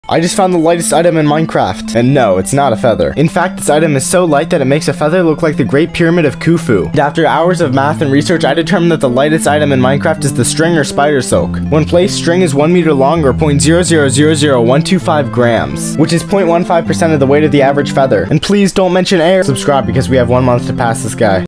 I just found the lightest item in Minecraft. And no, it's not a feather. In fact, this item is so light that it makes a feather look like the Great Pyramid of Khufu. And after hours of math and research, I determined that the lightest item in Minecraft is the string or spider silk. When placed, string is 1 meter long or 0.0000125 grams, which is 0.15% of the weight of the average feather. And please don't mention air. Subscribe because we have 1 month to pass this guy.